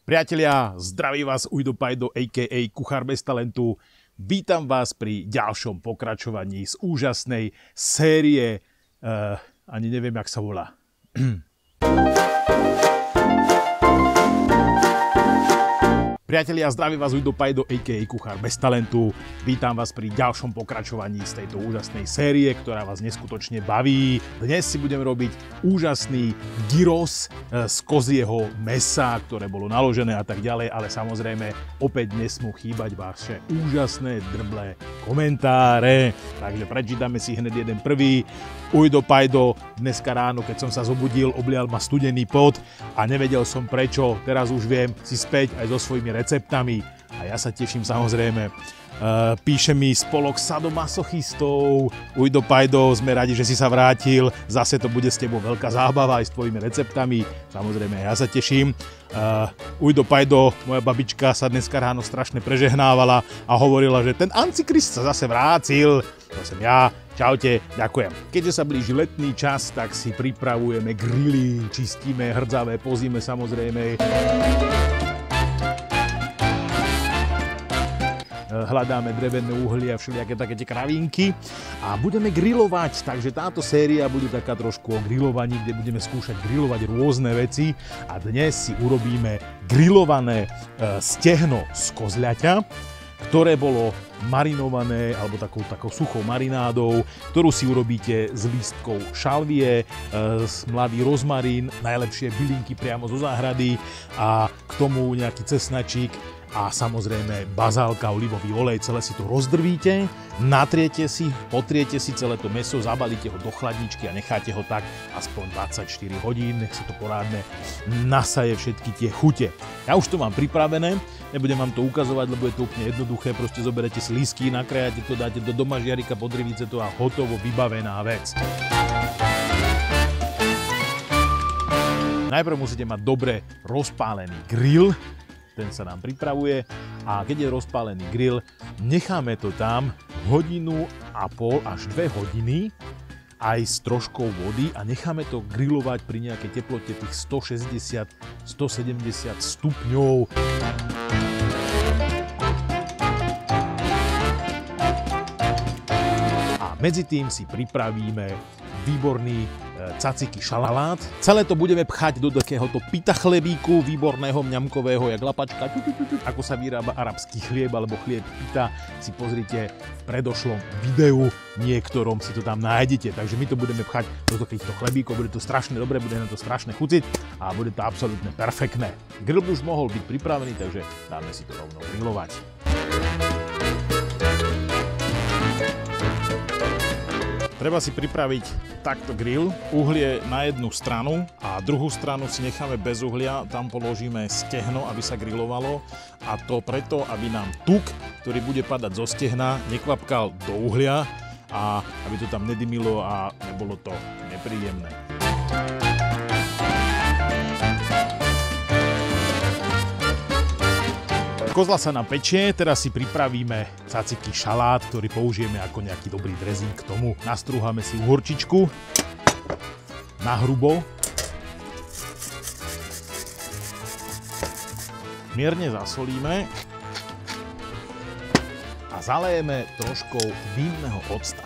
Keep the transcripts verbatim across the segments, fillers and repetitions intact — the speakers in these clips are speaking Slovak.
Priatelia, zdraví vás Ujdo Pajdo, á ká á Kuchár bez talentu. Vítam vás pri ďalšom pokračovaní z úžasnej série, uh, ani neviem, jak sa volá. Priatelia, zdraví vás Ujdo Pajdo, á ká á Kuchár bez talentu. Vítam vás pri ďalšom pokračovaní z tejto úžasnej série, ktorá vás neskutočne baví. Dnes si budeme robiť úžasný gyros z kozieho mäsa, ktoré bolo naložené a tak ďalej, ale samozrejme opäť nesmú chýbať vaše úžasné drblé komentáre. Takže prečítame si hneď jeden prvý. Ujdo Pajdo, dneska ráno, keď som sa zobudil, oblial ma studený pot a nevedel som prečo. Teraz už viem, si späť aj so svojimi receptami. A ja sa teším samozrejme. Uh, píše mi spolok sadomasochistov. Ujdo Pajdo, sme radi, že si sa vrátil. Zase to bude s tebou veľká zábava aj s tvojimi receptami. Samozrejme, ja sa teším. Uh, Ujdo Pajdo, moja babička sa dneska ráno strašne prežehnávala a hovorila, že ten Antikrist sa zase vrátil. To som ja. Čaute, ďakujem. Keďže sa blíži letný čas, tak si pripravujeme grily, čistíme hrdzavé po zime samozrejme. Hľadáme drevené uhlie a všelijaké také tie kravinky a budeme grilovať, takže táto séria bude taká trošku o grilovaní, kde budeme skúšať grilovať rôzne veci a dnes si urobíme grilované stehno z kozľaťa, ktoré bolo marinované alebo takou, takou suchou marinádou, ktorú si urobíte z lístkov šalvie, mladý rozmarín, najlepšie bylinky priamo zo záhrady a k tomu nejaký cesnačík a samozrejme bazálka, olivový olej. Celé si to rozdrvíte, natriete si, potriete si celé to mäso, zabalíte ho do chladničky a necháte ho tak aspoň dvadsaťštyri hodín, nech sa to porádne nasaje všetky tie chute. Ja už to mám pripravené, nebudem vám to ukazovať, lebo je to úplne jednoduché, proste zoberete si lístky, nakrájate to, dáte do domažiarika, podrivíte to a hotovo, vybavená vec. Najprv musíte mať dobre rozpálený grill, ten sa nám pripravuje a keď je rozpálený grill, necháme to tam hodinu a pol až dve hodiny aj s troškou vody a necháme to grilovať pri nejakej teplote tých stošesťdesiat až stosedemdesiat stupňov. A medzi tým si pripravíme výborný caciky šalát. Celé to budeme pchať do takéhoto pita chlebíku, výborného mňamkového, jak lapačka. Ako sa vyrába arabský chlieb alebo chlieb pita, si pozrite v predošlom videu, niektorom si to tam nájdete. Takže my to budeme pchať do takýchto chlebíkov, bude to strašne dobre, bude na to strašne chutiť a bude to absolútne perfektné. Grill už mohol byť pripravený, takže dáme si to rovno grilovať. Treba si pripraviť takto grill, uhlie na jednu stranu a druhú stranu si necháme bez uhlia, tam položíme stehno, aby sa grilovalo a to preto, aby nám tuk, ktorý bude padať zo stehna, nekvapkal do uhlia a aby to tam nedymilo a nebolo to nepríjemné. Kozla sa nám pečie, teraz si pripravíme caciky šalát, ktorý použijeme ako nejaký dobrý dressing k tomu. Nastrúhame si uhorčičku na hrubo. Mierne zasolíme a zalejeme troškou vinného octa.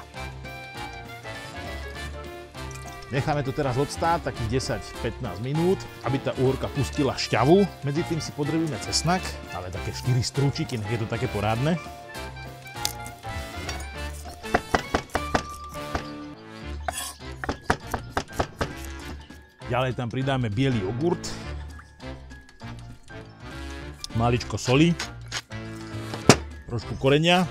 Necháme to teraz odstáť takých desať až pätnásť minút, aby tá uhorka pustila šťavu. Medzi tým si podrobíme cesnak, ale také štyri strúčiky, nech je to také porádne. Ďalej tam pridáme biely jogurt, maličko soli, trošku korenia,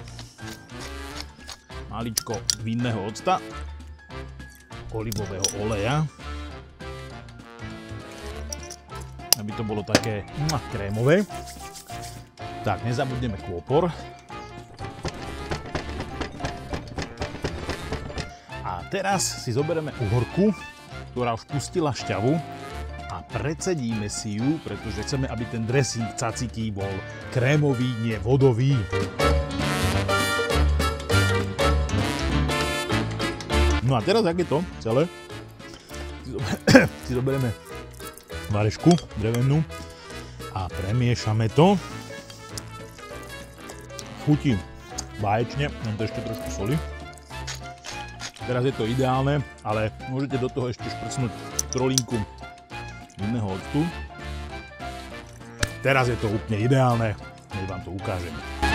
maličko vinného octa, olivového oleja, aby to bolo také krémové. Tak, nezabudneme kôpor. A teraz si zoberieme uhorku, ktorá už pustila šťavu a precedíme si ju, pretože chceme, aby ten dressing caciky bol krémový, nie vodový. No a teraz, ak je to celé, si zoberieme varešku drevenú A premiešame to. Chutí báječne, mám to ešte trošku soli. Teraz je to ideálne, ale môžete do toho ešte šprcnúť trolinku iného octu. Teraz je to úplne ideálne, nech vám to ukážem.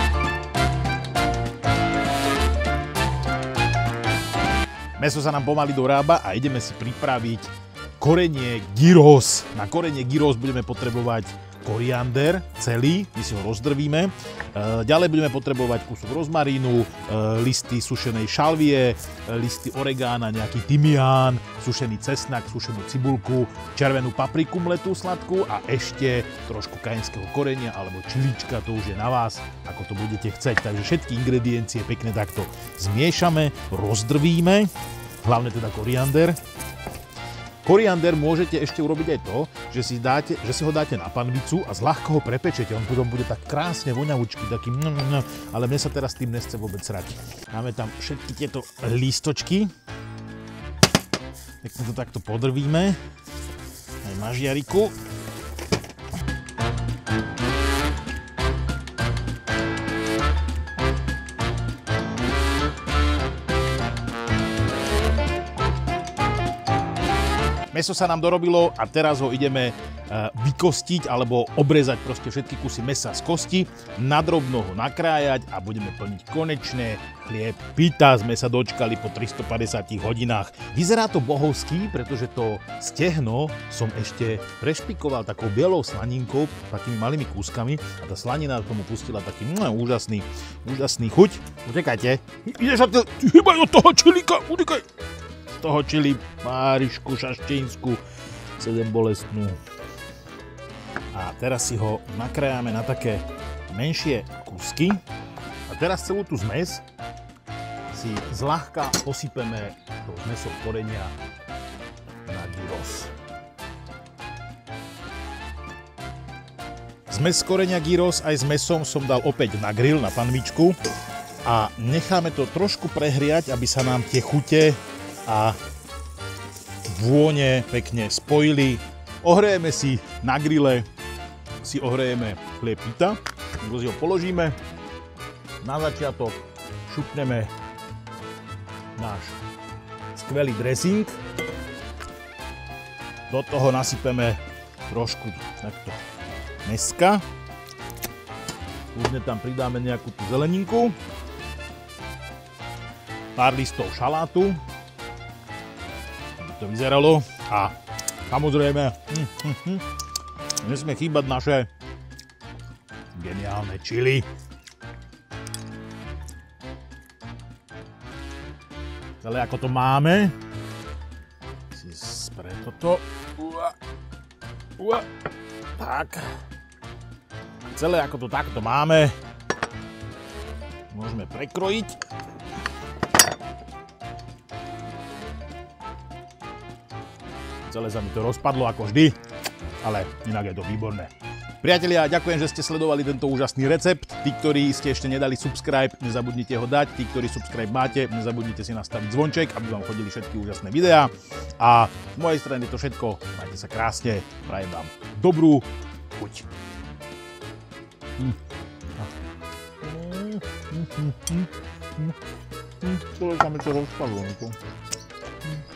Mäso sa nám pomaly dorába a ideme si pripraviť korenie gyros. Na korenie gyros budeme potrebovať koriander celý, my si ho rozdrvíme. Ďalej budeme potrebovať kúsok rozmarínu, listy sušenej šalvie, listy oregána, nejaký tymián, sušený cesnak, sušenú cibulku, červenú papriku mletú sladkú a ešte trošku kajenského korenia alebo čilička, to už je na vás, ako to budete chceť. Takže všetky ingrediencie pekne takto zmiešame, rozdrvíme, hlavne teda koriander. Koriander môžete ešte urobiť aj to, že si, dáte, že si ho dáte na panvicu a zľahka ho prepečete. On potom bude tak krásne voňavúčky, taký mm, mm, ale mne sa teraz tým nechce vôbec srať. Máme tam všetky tieto lístočky. Pekne to takto podrvíme. Aj mažiariku. Mäso sa nám dorobilo a teraz ho ideme vykostiť alebo obrezať proste všetky kusy mäsa z kosti, nadrobno ho nakrájať a budeme plniť konečne chlieb pita. Sme sa dočkali po tristopäťdesiatich hodinách. Vyzerá to bohovský, pretože to stehno som ešte prešpikoval takou bielou slaninkou, takými malými kúskami a tá slanina tomu pustila taký mm, úžasný, úžasný chuť. Utekajte. Ideš sa to, hýbaj od toho čilíka, utekaj. Toho čili párišku šaštínsku sedem bolestnú. A teraz si ho nakrájame na také menšie kúsky. A teraz celú tú zmes si zľahka posypeme tou zmesou korenia na gyros. Zmes korenia gyros aj s mesom som dal opäť na grill, na panvičku a necháme to trošku prehriať, aby sa nám tie chute a vône pekne spojili. Ohrejeme si na grille, si ohrejeme chlieb pita, si ho položíme. Na začiatok šupneme náš skvelý dressing. Do toho nasypeme trošku takto mäska. Kľudne tam pridáme nejakú tú zeleninku. Pár listov šalátu. To vyzeralo a samozrejme hm, hm, hm, nesmie chýbať naše geniálne čili. Celé ako to máme si spre toto ua, ua, tak celé ako to takto máme môžeme prekrojiť. Celé sa mi to rozpadlo ako vždy, ale inak je to výborné. Priatelia, ďakujem, že ste sledovali tento úžasný recept. Tí, ktorí ste ešte nedali subscribe, nezabudnite ho dať. Tí, ktorí subscribe máte, nezabudnite si nastaviť zvonček, aby vám chodili všetky úžasné videá. A z mojej strany je to všetko. Majte sa krásne, prajem vám dobrú chuť. Hm. Celé sa mi to rozpadlo.